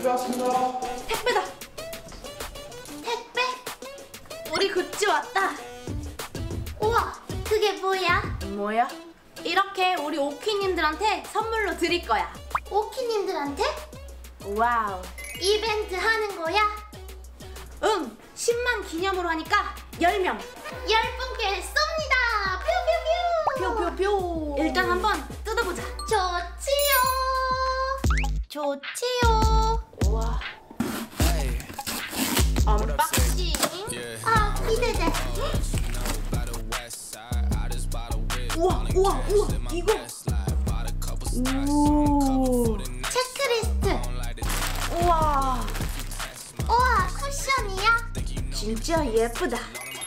택배 왔습니다. 택배다. 택배? 우리 굿즈 왔다. 우와, 그게 뭐야? 뭐야? 이렇게 우리 오키님들한테 선물로 드릴 거야. 오키님들한테? 와우. 이벤트 하는 거야? 응, 10만 기념으로 하니까 10명. 10분께 쏩니다. 뾰뾰뾰. 뾰뾰뾰. 일단 한번 뜯어보자. 좋지요. 좋지요. 우와. 언박싱. 아, 기대돼. 우와, 우와, 우와. 이거. 오. 체크리스트. 우와. 우와, 쿠션이야? 진짜 예쁘다.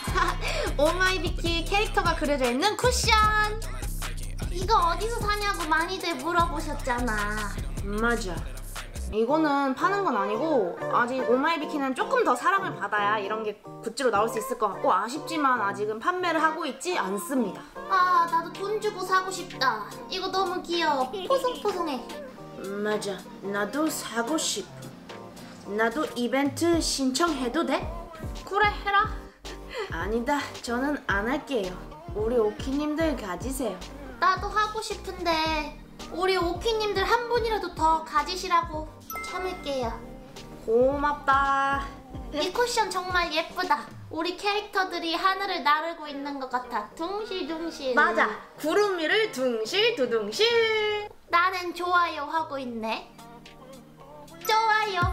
오마이비키 캐릭터가 그려져 있는 쿠션. 이거 어디서 사냐고 많이들 물어보셨잖아. 맞아. 이거는 파는 건 아니고 아직 오마이비키는 조금 더 사랑을 받아야 이런 게 굿즈로 나올 수 있을 것 같고 아쉽지만 아직은 판매를 하고 있지 않습니다. 아, 나도 돈 주고 사고 싶다. 이거 너무 귀여워. 포송포송해. 맞아. 나도 사고 싶어. 나도 이벤트 신청해도 돼? 그래, 해라. 아니다. 저는 안 할게요. 우리 오키님들 가지세요. 나도 하고 싶은데 우리 오키님들 한 분이라도 더 가지시라고. 참을게요. 고맙다. 이 쿠션 정말 예쁘다. 우리 캐릭터들이 하늘을 나르고 있는 것 같아. 둥실둥실. 맞아. 구름 위를 둥실 두둥실. 나는 좋아요 하고 있네. 좋아요.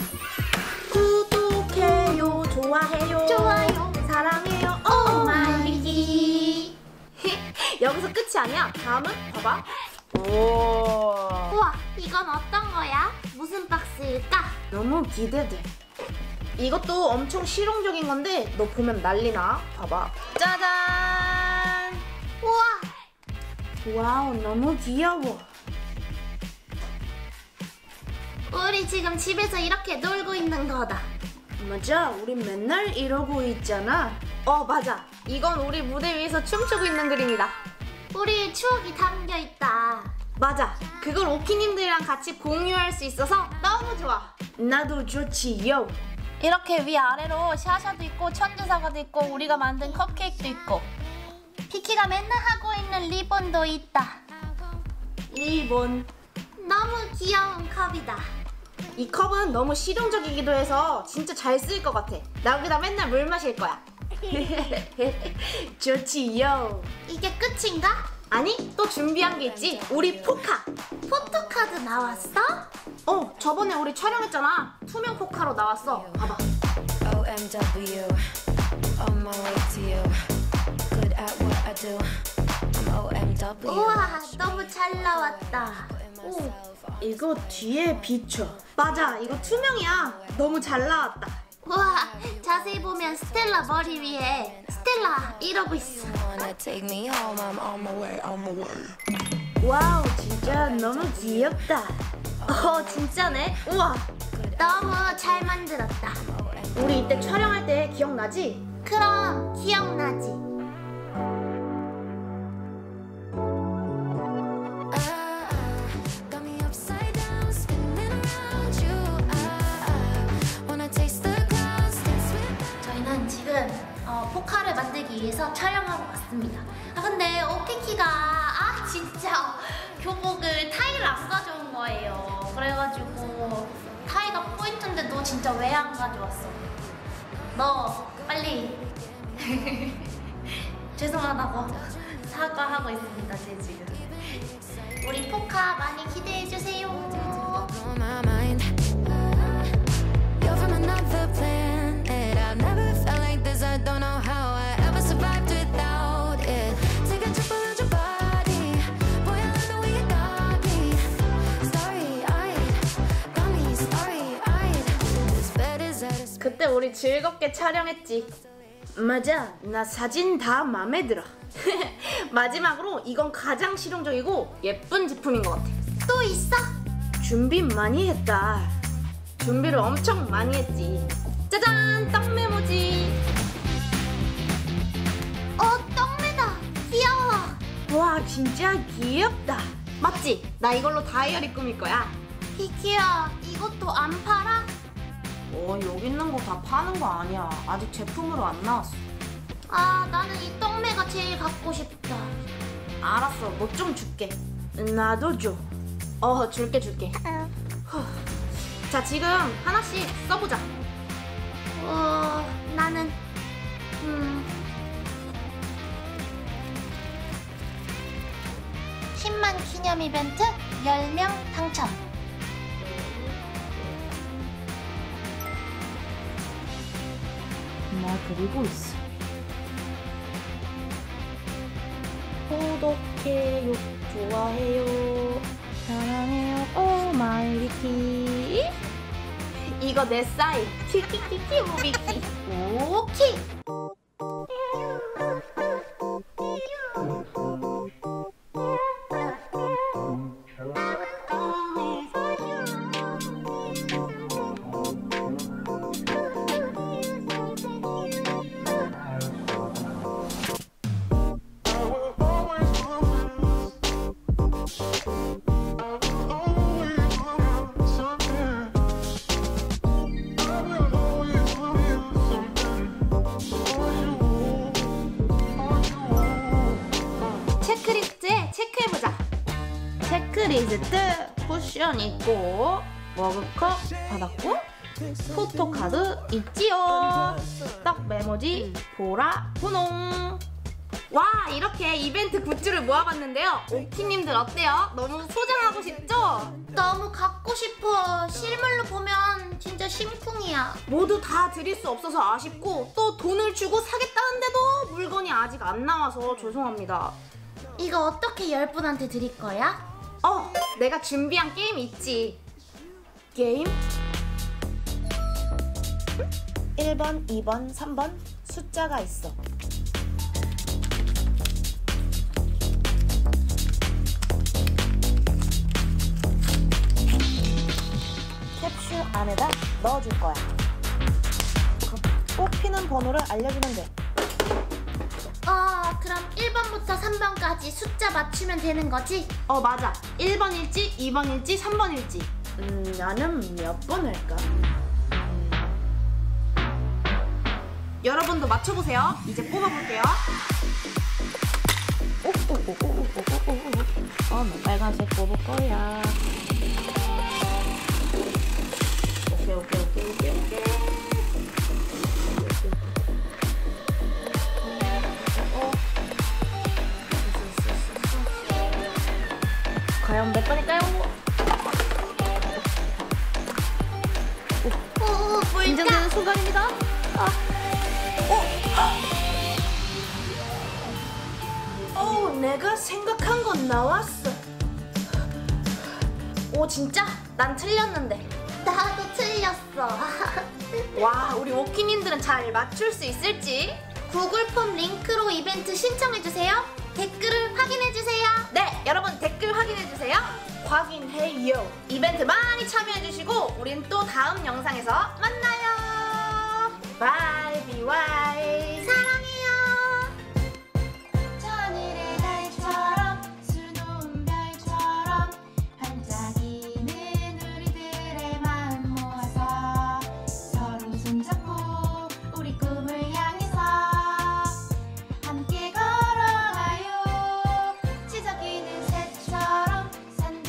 구독해요. 좋아해요. 좋아요. 사랑해요. 오마이비키. 여기서 끝이 아니야. 다음은 봐봐. 오. 우와, 이건 어떤 거야? 무슨 박스일까? 너무 기대돼. 이것도 엄청 실용적인 건데 너 보면 난리나. 봐봐. 짜잔. 우와, 와우, 너무 귀여워. 우리 지금 집에서 이렇게 놀고 있는 거다. 맞아, 우리 맨날 이러고 있잖아. 맞아. 이건 우리 무대 위에서 춤추고 있는 그림이다. 우리의 추억이 담겨 있다. 맞아. 그걸 오키님들이랑 같이 공유할 수 있어서 너무 좋아. 나도 좋지요. 이렇게 위아래로 샤샤도 있고 천주사과도 있고 우리가 만든 컵케이크도 있고 피키가 맨날 하고 있는 리본도 있다. 리본. 너무 귀여운 컵이다. 이 컵은 너무 실용적이기도 해서 진짜 잘 쓰일 것 같아. 나 여기다 맨날 물 마실 거야. 좋지요. 이게 끝인가? 아니, 또 준비한 게 있지. 우리 포카. 포토카드 나왔어? 저번에 우리 촬영했잖아. 투명 포카로 나왔어. 봐봐. OMW, on my way to you. Good at what I do. I'm OMW. 우와, 너무 잘 나왔다. 오, 이거 뒤에 비춰. 맞아, 이거 투명이야. 너무 잘 나왔다. 우와, 자세히 보면 스텔라 머리 위에 스텔라 이러고 있어. Wanna take me home? I'm on my way, on my way. 와우, 진짜 너무 귀엽다. 진짜네. 우와. 너무 잘 만들었다. 우리 이때 촬영할 때 기억나지? 그럼 기억나지? Got me upside down, spinning around you. Wanna taste the clouds, dance with. 저희는 지금 포카를 만들기 위해서 촬영하고 왔습니다. 근데 오키키가 진짜 교복을 타이를 안 가져온 거예요. 그래가지고 타이가 포인트인데 너 진짜 왜 안 가져왔어? 너 빨리 죄송하다고 사과하고 있습니다. 제 지금 우리 포카 많이 기대해주세요. Blow my mind. You're from another planet. I've never felt like this. I don't know how I ever survived without it. Take a trip around your body. Boy, I love the way you got me. Starry-eyed, got me starry-eyed. This bed is at a 그때 우리 즐겁게 촬영했지. 맞아, 나 사진 다 마음에 들어. 마지막으로 이건 가장 실용적이고 예쁜 제품인 것 같아. 또 있어? 준비 많이 했다. 준비를 엄청 많이 했지. 짜잔! 떡 메모지. 떡매다. 귀여워. 와, 진짜 귀엽다. 맞지? 나 이걸로 다이어리 꾸밀 거야. 키키야, 이것도 안 팔아? 여기 있는 거 다 파는 거 아니야. 아직 제품으로 안 나왔어. 아, 나는 이 떡매가 제일 갖고 싶다. 알았어, 뭐 좀 줄게. 나도 줘. 줄게. 후. 자, 지금 하나씩 써보자. 나는 10만 기념 이벤트 10명 당첨. 나 그리고 있어. 구독해요, 좋아해요, 사랑해요, 오마이리키. 이거 내 사인. 키키키키 우비키. 오키. 체크리스트에 체크해보자. 체크리스트 쿠션 있고, 머그컵 받았고, 포토카드 있지요. 떡 메모지 보라 분홍. 와, 이렇게 이벤트 굿즈를 모아봤는데요. 오키님들 어때요? 너무 소장하고 싶죠? 너무 갖고 싶어. 실물로 보면 진짜 심쿵이야. 모두 다 드릴 수 없어서 아쉽고, 또 돈을 주고 사겠다는데도 물건이 아직 안 나와서 죄송합니다. 이거 어떻게 10분한테 드릴 거야? 내가 준비한 게임 있지. 게임? 1번, 2번, 3번 숫자가 있어. 캡슐 안에다 넣어줄 거야. 뽑히는 번호를 알려주면 돼. 그럼 1번부터 3번까지 숫자 맞추면 되는 거지? 맞아. 1번일지, 2번일지, 3번일지. 나는 몇 번 할까? 여러분도 맞춰보세요. 이제 뽑아볼게요. 나 빨간색 뽑을 거야. 오케이. 과연 몇 번일까요? 긴장되는 순간입니다. 내가 생각한 건 나왔어. 진짜? 난 틀렸는데. 나도 틀렸어. 와, 우리 오키님들은 잘 맞출 수 있을지? 구글 폼 링크로 이벤트 신청해주세요. 댓글을 확인해주세요. 네, 여러분 댓글 확인해주세요. 확인해요. 이벤트 많이 참여해주시고 우린 또 다음 영상에서 만나요. 바이 비와이.